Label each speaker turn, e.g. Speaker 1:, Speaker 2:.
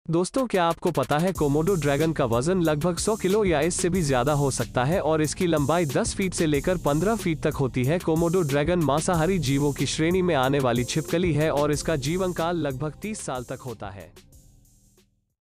Speaker 1: दोस्तों, क्या आपको पता है कोमोडो ड्रैगन का वजन लगभग 100 किलो या इससे भी ज्यादा हो सकता है और इसकी लंबाई 10 फीट से लेकर 15 फीट तक होती है। कोमोडो ड्रैगन मांसाहारी जीवों की श्रेणी में आने वाली छिपकली है और इसका जीवन काल लगभग 30 साल तक होता है।